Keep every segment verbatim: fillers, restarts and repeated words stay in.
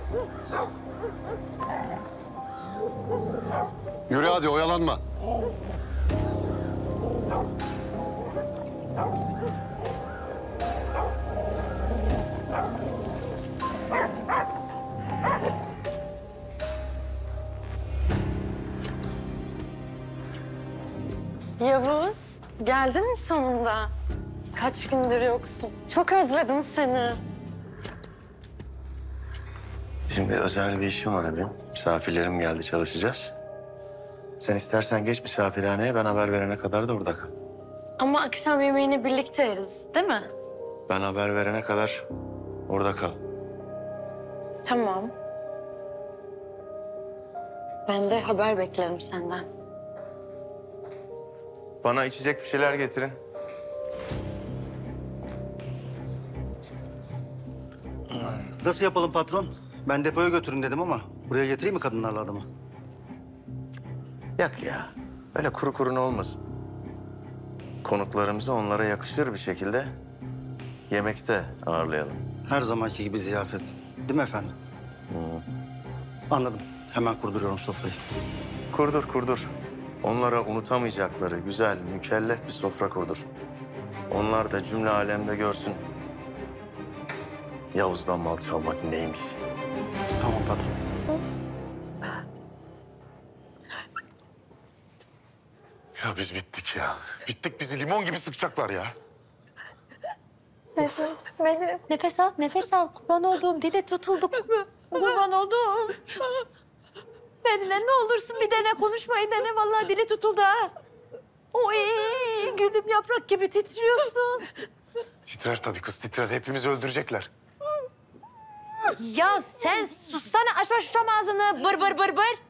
Yürü hadi, oyalanma. Yavuz, geldin mi sonunda? Kaç gündür yoksun. Çok özledim seni. Şimdi özel bir işim var benim. Misafirlerim geldi, çalışacağız. Sen istersen geç misafirhaneye, ben haber verene kadar da orada kal. Ama akşam yemeğini birlikte yeriz, değil mi? Ben haber verene kadar orada kal. Tamam. Ben de haber beklerim senden. Bana içecek bir şeyler getirin. Nasıl yapalım patron? Ben depoya götürün dedim ama buraya getireyim mi kadınlarla adamı? Yak ya. Öyle kuru kuruna olmasın. Konuklarımızı onlara yakışır bir şekilde yemekte ağırlayalım. Her zamanki gibi ziyafet. Değil mi efendim? Hı. Anladım. Hemen kurduruyorum sofrayı. Kurdur, kurdur. Onlara unutamayacakları güzel, mükellef bir sofra kurdur. Onlar da cümle alemde görsün. Yavuz'dan mal çalmak neymiş? Tamam patron. Ya biz bittik ya. Bittik, bizi limon gibi sıkacaklar ya. Nefes, beni... nefes al, nefes al. Kurban olduğum dile tutulduk. Kurban olduğum. Benimle ne olursun bir dene, konuşmayı dene. Vallahi dili tutuldu ha. Oy, gülüm yaprak gibi titriyorsun. Titrer tabii kız, titrer. Hepimizi öldürecekler. Ya sen sussana, açma şu şam ağzını. Bır bır bır bır.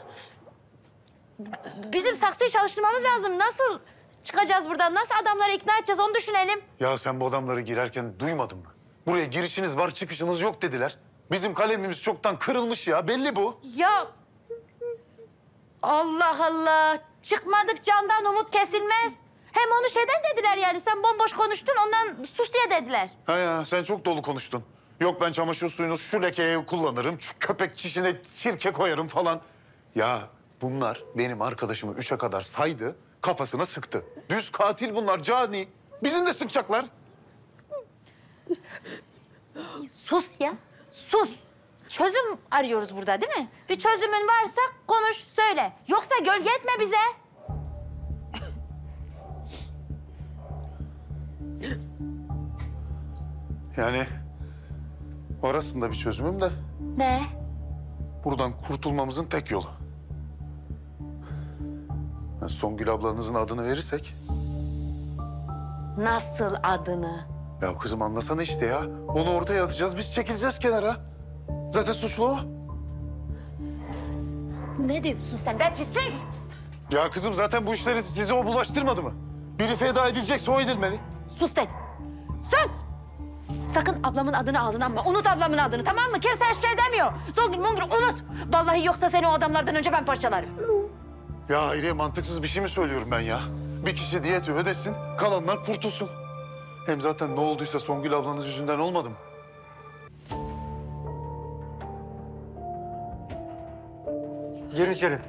Bizim saksıyı çalıştırmamız lazım. Nasıl çıkacağız buradan? Nasıl adamları ikna edeceğiz onu düşünelim. Ya sen bu adamları girerken duymadın mı? Buraya girişiniz var, çıkışınız yok dediler. Bizim kalemimiz çoktan kırılmış ya, belli bu. Ya Allah Allah. Çıkmadık camdan umut kesilmez. Hem onu şeyden dediler yani. Sen bomboş konuştun ondan sus diye dediler. Ha ya, sen çok dolu konuştun. Yok ben çamaşır suyunu şu lekeye kullanırım, şu köpek çişine sirke koyarım falan. Ya bunlar benim arkadaşımı üçe kadar saydı, kafasına sıktı. Düz katil bunlar, cani. Bizim de sıkacaklar. Sus ya. Sus. Çözüm arıyoruz burada değil mi? Bir çözümün varsa konuş söyle. Yoksa gölge etme bize. Yani orasında bir çözümüm de Ne? buradan kurtulmamızın tek yolu. Yani Songül ablanızın adını verirsek... Nasıl adını? Ya kızım anlasana işte ya. Onu ortaya atacağız, biz çekileceğiz kenara. Zaten suçlu o. Ne diyorsun sen be pislik? Ya kızım zaten bu işleri size o bulaştırmadı mı? Biri feda edilecekse o edilmeli. Sus dedim. Sus! Sakın ablamın adını ağzına alma. Unut ablamın adını tamam mı? Kimse hiçbir şey demiyor. Songül mongül unut. Vallahi yoksa seni o adamlardan önce ben parçalarım. Ya Hayriye mantıksız bir şey mi söylüyorum ben ya? Bir kişi diyeti ödesin, kalanlar kurtulsun. Hem zaten ne olduysa Songül ablanız yüzünden olmadı mı? Girin içeri.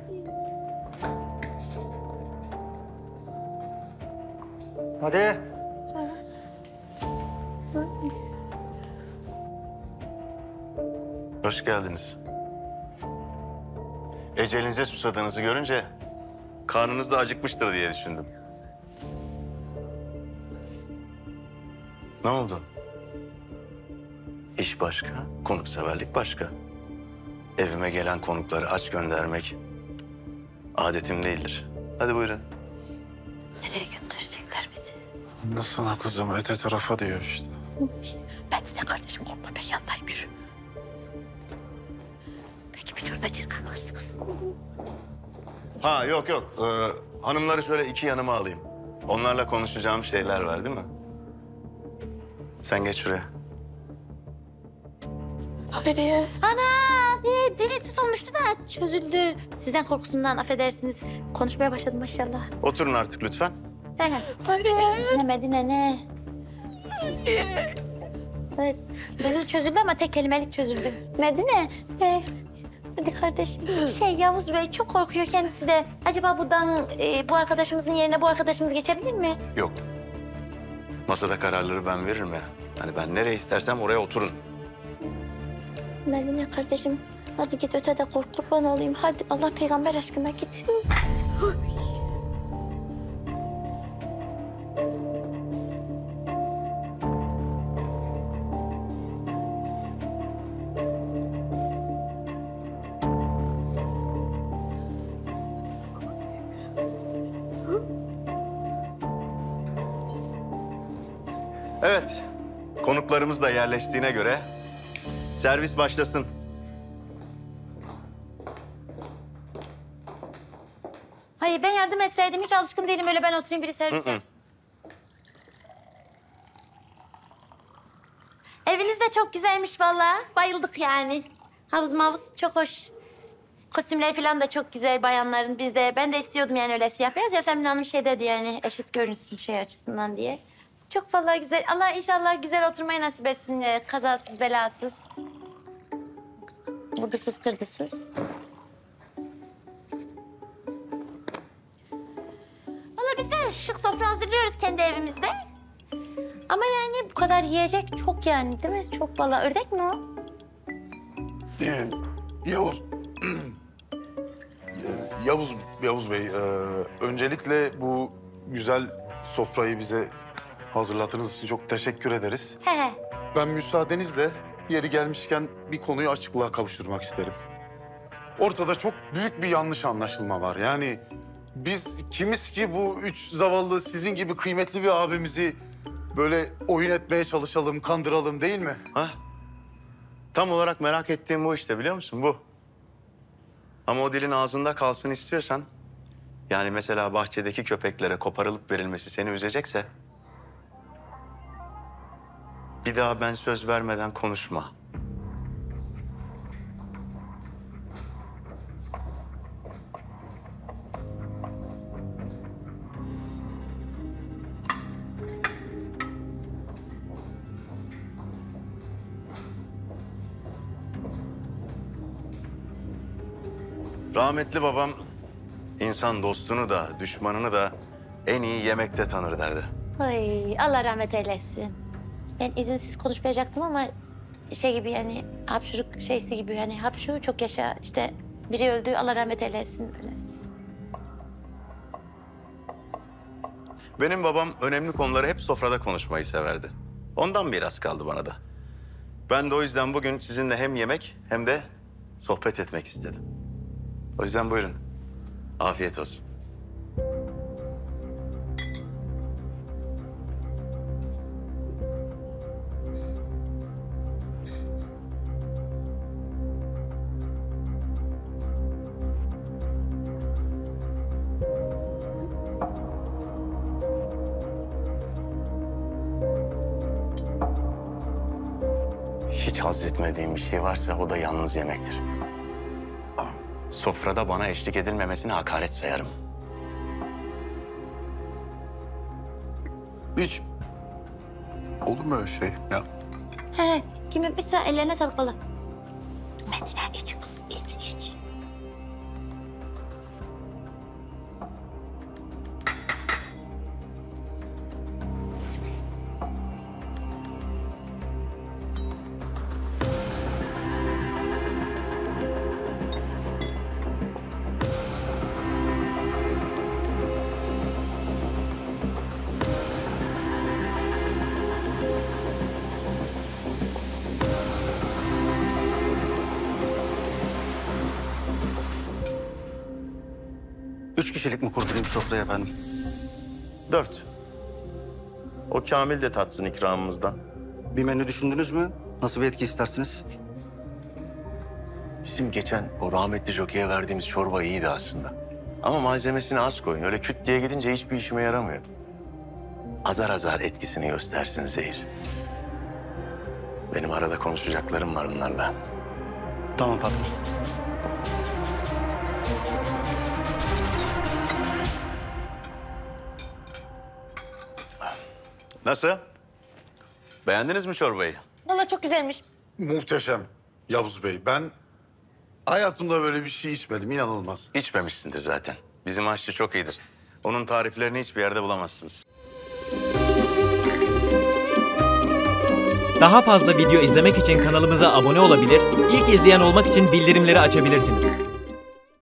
Hadi. Hoş geldiniz. Ecelinize susadığınızı görünce karnınız da acıkmıştır diye düşündüm. Ne oldu? İş başka, konukseverlik başka. Evime gelen konukları aç göndermek adetim değildir. Hadi buyurun. Nereye gönderecekler bizi? Nasıl kızım? Öte tarafa diyor işte. Betine kardeşim korkma ben yanındayım yürü. Peki bir çorba içeri kalkarsın kız. Ha yok yok. Ee, hanımları şöyle iki yanıma alayım. Onlarla konuşacağım şeyler var değil mi? Sen geç şuraya. Hayriye. Ana e, dili tutulmuştu da çözüldü. Sizden korkusundan affedersiniz. Konuşmaya başladım maşallah. Oturun artık lütfen. Hayriye. Ne Medine ne? Evet. Gönül çözüldü ama tek kelimelik çözüldü. Medine. E, hadi kardeşim. Şey Yavuz Bey çok korkuyor kendisi de. Acaba buradan e, bu arkadaşımızın yerine bu arkadaşımız geçebilir mi? Yok. Masada kararları ben veririm ya. Hani ben nereye istersem oraya oturun. Medine kardeşim. Hadi git ötede kork kurban olayım. Hadi Allah peygamber aşkına git. Evet. Konuklarımız da yerleştiğine göre servis başlasın. Hayır ben yardım etseydim hiç alışkın değilim öyle ben oturayım biri servis Hı hı. yapsın. Eviniz de çok güzelmiş vallahi. Bayıldık yani. Havuz mavuz çok hoş. Kostümler falan da çok güzel bayanların. Biz de ben de istiyordum yani öyle siyah beyaz. Yasemin Hanım şey dedi yani eşit görünsün şey açısından diye. Çok vallahi güzel. Allah inşallah güzel oturmayı nasip etsin. e, Kazasız belasız. Vurdusuz kırdısız. Vallahi biz de şık sofra hazırlıyoruz kendi evimizde. Ama yani bu kadar yiyecek çok yani değil mi? Çok vallahi ördek mi o? Ee, Yavuz... Yavuz, Yavuz Bey, e, öncelikle bu güzel sofrayı bize hazırlattığınız için çok teşekkür ederiz. He he. Ben müsaadenizle yeri gelmişken bir konuyu açıklığa kavuşturmak isterim. Ortada çok büyük bir yanlış anlaşılma var. Yani biz kimiz ki bu üç zavallı sizin gibi kıymetli bir abimizi böyle oyun etmeye çalışalım, kandıralım değil mi? Ha? Tam olarak merak ettiğim bu işte biliyor musun? Bu. Ama o dilin ağzında kalsın istiyorsan... yani mesela bahçedeki köpeklere koparılıp verilmesi seni üzecekse... bir daha ben söz vermeden konuşma. Rahmetli babam insan dostunu da düşmanını da en iyi yemekte tanır derdi. Ay Allah rahmet eylesin. Ben izinsiz konuşmayacaktım ama şey gibi yani hapşuruk şeysi gibi yani hapşu çok yaşa işte biri öldü Allah rahmet eylesin böyle. Benim babam önemli konuları hep sofrada konuşmayı severdi. Ondan miras kaldı bana da. Ben de o yüzden bugün sizinle hem yemek hem de sohbet etmek istedim. O yüzden buyurun. Afiyet olsun. Hiç haz etmediğim bir şey varsa o da yalnız yemektir. Sofrada bana eşlik edilmemesine hakaret sayarım. Hiç olur mu öyle şey ya? He kim yapmışsa ellerine sağlık valla. Medine iç kız iç iç. Üç kişilik mi kurdurayım sofrayı efendim? Dört. O Kamil de tatsın ikramımızdan. Bir menü düşündünüz mü? Nasıl bir etki istersiniz? Bizim geçen o rahmetli Jockey'e verdiğimiz çorba iyiydi aslında. Ama malzemesini az koyun. Öyle küt diye gidince hiçbir işime yaramıyor. Azar azar etkisini göstersin zehir. Benim arada konuşacaklarım var onlarla. Tamam patron. Nasıl? Beğendiniz mi çorbayı? çok güzelmiş. Muhteşem Yavuz Bey. Ben hayatımda böyle bir şey içmedim. İnanılmaz. İçmemişsindir zaten. Bizim aşçı çok iyidir. Onun tariflerini hiçbir yerde bulamazsınız. Daha fazla video izlemek için kanalımıza abone olabilir, ilk izleyen olmak için bildirimleri açabilirsiniz.